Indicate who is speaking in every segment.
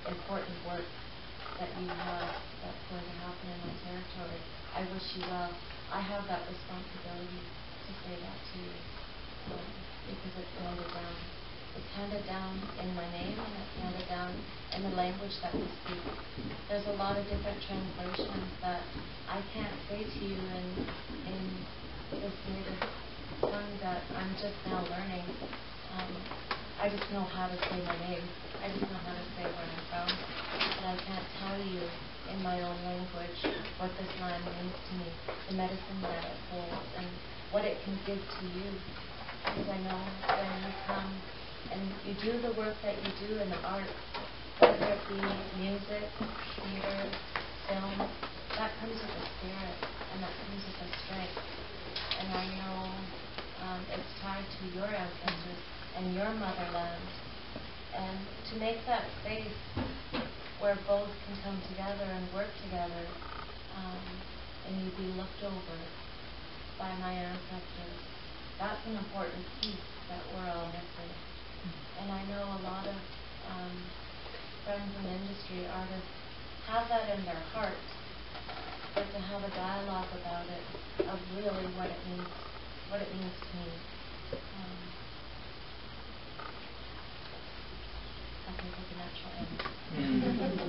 Speaker 1: important work that you have that's going to happen in my territory. I wish you well. I have that responsibility to say that to you because it's handed down. It's handed down in my name, and it's handed down in the language that we speak. There's a lot of different translations that I can't say to you in this native tongue that I'm just now learning. I just know how to say my name. I just know how to say where I'm from. But I can't tell you in my own language what this land means to me, the medicine that it holds, and what it can give to you. Because I know when you come and you do the work that you do in the arts, whether it be music, theater, film, that comes with a spirit, and that comes with a strength. And I know it's tied to your ancestors and your motherland. And to make that space where both can come together and work together, and you be looked over by my ancestors, that's an important piece that we're all missing. And I know a lot of friends in industry, artists, have that in their heart, but to have a dialogue about it, of really what it means to me. I think it's a natural end.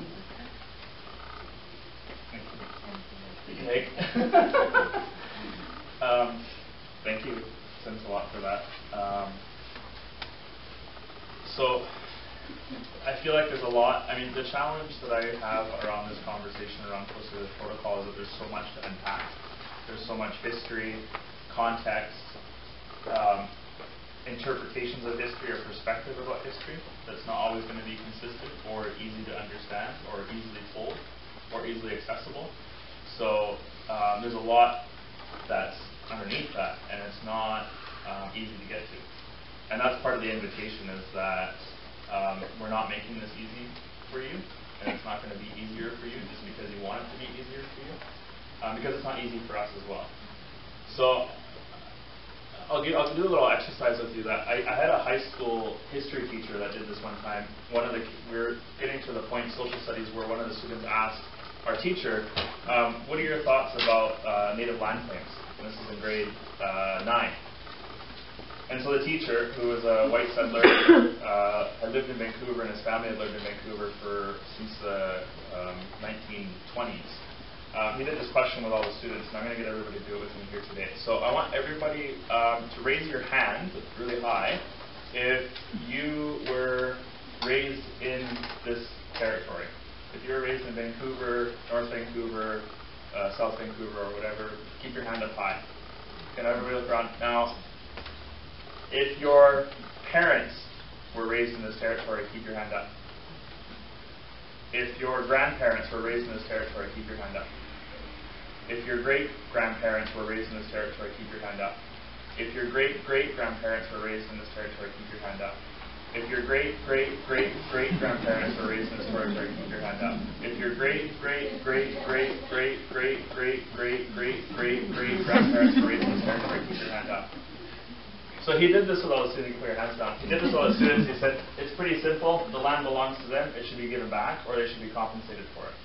Speaker 2: Okay. Thank you. Thanks a lot for that. So I feel like there's a lot. I mean, the challenge that I have around this conversation around Coast Salish Protocol is that there's so much to unpack. There's so much history, context, interpretations of history or perspective about history that's not always going to be consistent or easy to understand or easily told or easily accessible. So there's a lot that's underneath that, and it's not easy to get to. And that's part of the invitation, is that we're not making this easy for you, and it's not going to be easier for you just because you want it to be easier for you, because it's not easy for us as well. So I'll do a little exercise with you. That I had a high school history teacher that did this one time. We were getting to the point in social studies where one of the students asked our teacher, what are your thoughts about native land claims? And this is in grade 9. And so the teacher, who was a white settler, had lived in Vancouver, and his family had lived in Vancouver since the 1920s. He did this question with all the students, and I'm going to get everybody to do it with me here today. So I want everybody to raise your hand really high if you were raised in this territory. If you were raised in Vancouver, North Vancouver, South Vancouver, or whatever, keep your hand up high. Can everybody look around? Now, if your parents were raised in this territory, keep your hand up. If your grandparents were raised in this territory, keep your hand up. If your great-grandparents were raised in this territory, keep your hand up. If your great-great-grandparents were raised in this territory, keep your hand up. If your great-great-great-great-grandparents were raised in this territory, keep your hand up. If your great-great-great-great-great-great-great-great-great-grandparents were raised in this territory, keep your hand up. So he did this with all the students. Put your hands down. He did this with all the students. He said, it's pretty simple. The land belongs to them. It should be given back, or they should be compensated for it.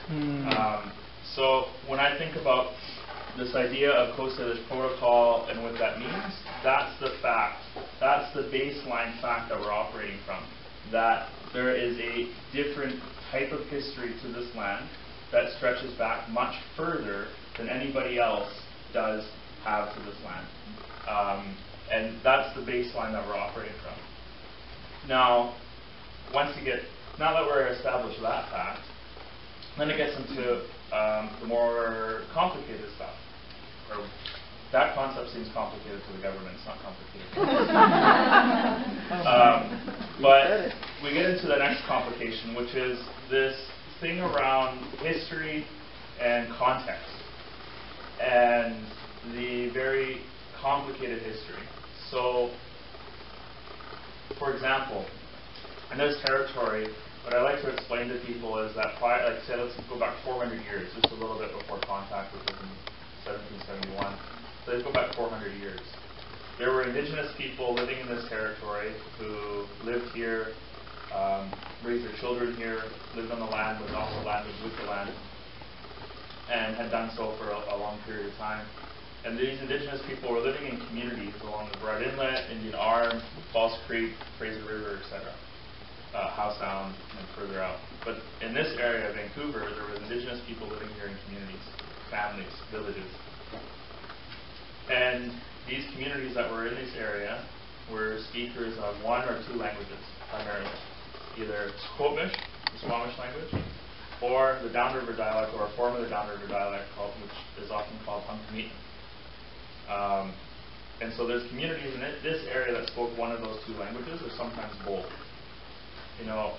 Speaker 2: So when I think about this idea of Coast Salish Protocol and what that means, that's the fact. That's the baseline fact that we're operating from. That there is a different type of history to this land that stretches back much further than anybody else does have to this land. And that's the baseline that we're operating from. Now that we're established that fact, then it gets into the more complicated stuff. Or that concept seems complicated to the government. It's not complicated. But we get into the next complication, which is this thing around history and context, and the very complicated history. So, for example, in this territory, what I like to explain to people is that, let's go back 400 years, just a little bit before contact, which was in 1771. So let's go back 400 years. There were indigenous people living in this territory who lived here raised their children here, lived on the land, was off the land, was with the land, and had done so for a long period of time. And these indigenous people were living in communities along the Burrard Inlet, Indian Arm, False Creek, Fraser River, etc., Howe Sound, and further out. But in this area of Vancouver, there were indigenous people living here in communities, families, villages. And these communities that were in this area were speakers of one or two languages, primarily. Either Squamish, the Squamish language, or the Downriver dialect, or a form of the Downriver dialect, which is often called Hunkameetan. And so there's communities in this area that spoke one of those two languages, or sometimes both. You know,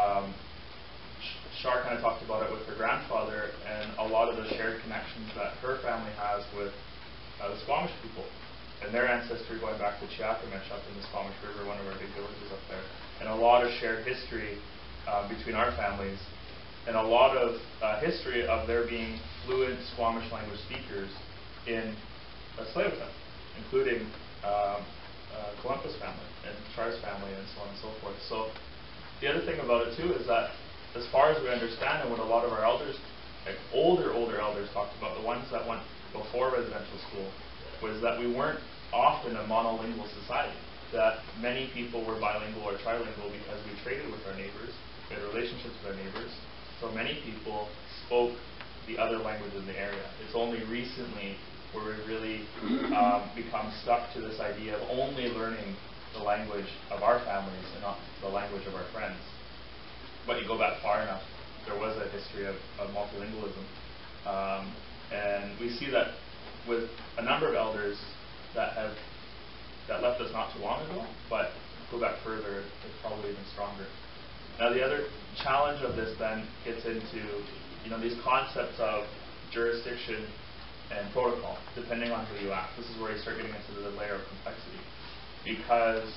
Speaker 2: Shar kind of talked about it with her grandfather, and a lot of the shared connections that her family has with the Squamish people, and their ancestry going back to Chiakamish up in the Squamish River, one of our big villages up there, and a lot of shared history between our families, and a lot of history of there being fluent Squamish language speakers in Tsleil-Waututh, including Columbus family and Char's family and so on and so forth. So the other thing about it too is that as far as we understand, and what a lot of our elders, like older elders talked about, the ones that went before residential school, was that we weren't often a monolingual society, that many people were bilingual or trilingual because we traded with our neighbors, we had relationships with our neighbors, so many people spoke the other language in the area. It's only recently where we really become stuck to this idea of only learning the language of our families and not the language of our friends. But you go back far enough, there was a history of multilingualism. And we see that with a number of elders that left us not too long ago, but go back further, it's probably even stronger. Now the other challenge of this then gets into, you know, these concepts of jurisdiction and protocol, depending on who you ask. This is where you start getting into the layer of complexity. Because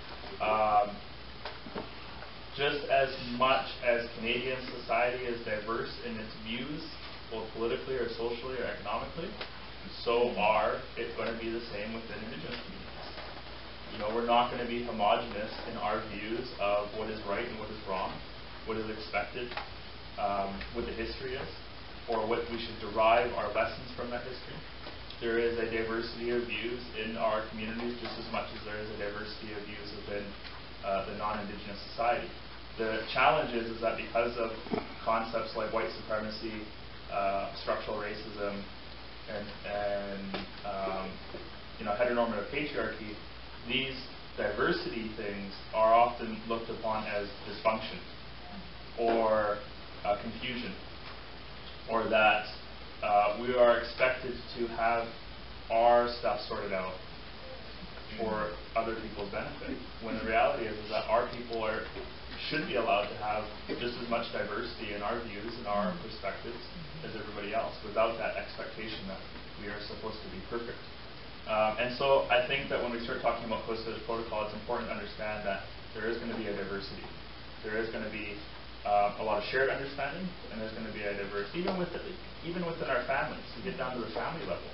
Speaker 2: just as much as Canadian society is diverse in its views, both politically or socially or economically, so are it going to be the same within Indigenous communities. You know, we're not going to be homogenous in our views of what is right and what is wrong, what is expected, what the history is, or what we should derive our lessons from that history. There is a diversity of views in our communities just as much as there is a diversity of views within the non-Indigenous society. The challenge is that because of concepts like white supremacy, structural racism, and you know, heteronormative patriarchy, these diversity things are often looked upon as dysfunction or confusion, or that we are expected to have our stuff sorted out for other people's benefit, when the reality is that our people should be allowed to have just as much diversity in our views and our perspectives as everybody else, without that expectation that we are supposed to be perfect. And so I think that when we start talking about Coast Village Protocol, it's important to understand that there is going to be a diversity. There is going to be a lot of shared understanding, and there's going to be a diversity, even within our families. You get down to the family level.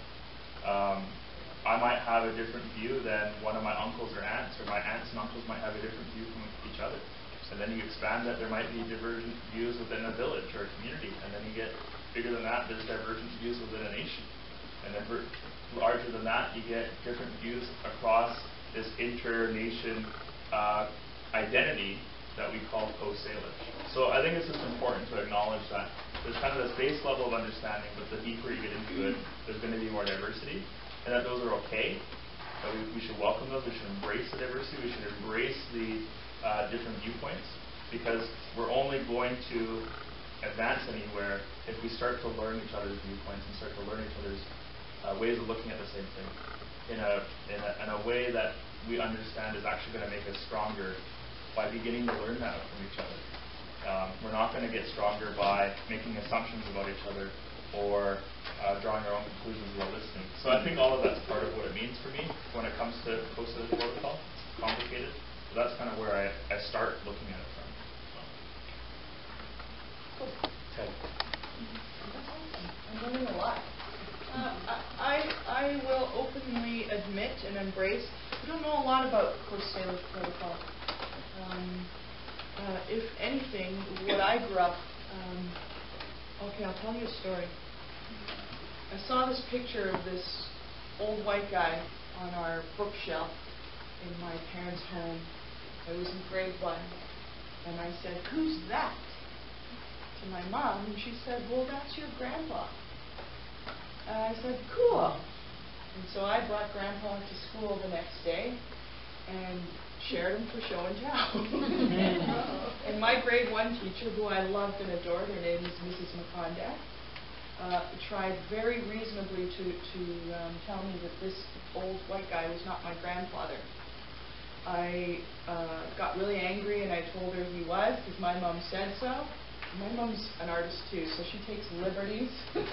Speaker 2: I might have a different view than one of my uncles or aunts, or my aunts and uncles might have a different view from each other. And then you expand that, there might be divergent views within a village or a community, and then you get bigger than that, there's divergent views within a nation. And then larger than that, you get different views across this inter-nation identity that we call Coast Salish. So I think it's just important to acknowledge that there's kind of this base level of understanding, but the deeper you get into it, there's going to be more diversity, and that those are okay, that we should welcome those, we should embrace the diversity, we should embrace the different viewpoints, because we're only going to advance anywhere if we start to learn each other's viewpoints and start to learn each other's ways of looking at the same thing in a way that we understand is actually going to make us stronger by beginning to learn that from each other. We're not going to get stronger by making assumptions about each other or drawing our own conclusions while listening. So I think all of that's part of what it means for me when it comes to Coast Village Protocol. It's complicated. So that's kind of where I start looking at it from.
Speaker 3: Ted.
Speaker 4: I'm learning a lot. I will openly admit and embrace, we don't know a lot about Coast Salish Protocol. if anything, what I grew up, okay, I'll tell you a story. I saw this picture of this old white guy on our bookshelf in my parents' home. I was in grade 1. And I said, "Who's that?" to my mom, and she said, "Well, that's your grandpa." And I said, "Cool." And so I brought Grandpa to school the next day and shared him for show and tell. And my grade 1 teacher, who I loved and adored, her name is Mrs. McCondack, tried very reasonably to tell me that this old white guy was not my grandfather. I got really angry and I told her he was, because my mom said so. My mom's an artist too, so she takes liberties.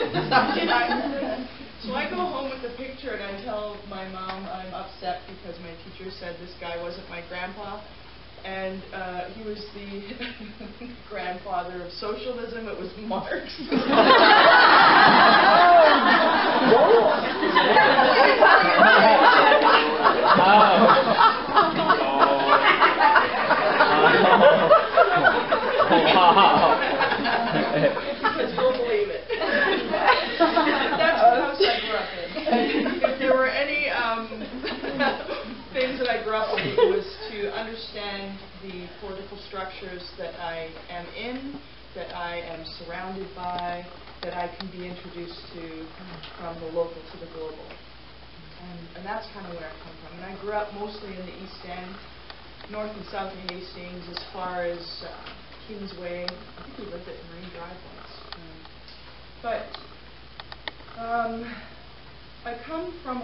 Speaker 4: So I go home with the picture and I tell my mom I'm upset because my teacher said this guy wasn't my grandpa. And he was the grandfather of socialism. It was Marx. Because we'll believe it. That's the house I grew up in. If there were any things that I grew up with, it was to understand the political structures that I am in, that I am surrounded by, that I can be introduced to from the local to the global. And that's kind of where I come from. And I grew up mostly in the East End, north and south of Hastings, as far as Kingsway. I think we lived at Marine Drive once. I come from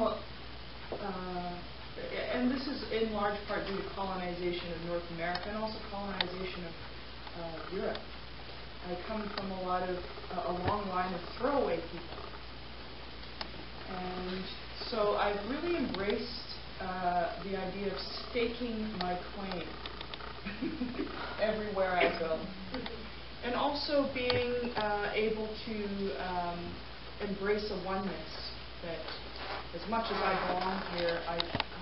Speaker 4: and this is in large part due to colonization of North America and also colonization of Europe. I come from a long line of throwaway people. And so I've really embraced the idea of staking my claim everywhere I go. And also being able to embrace a oneness that as much as I belong here,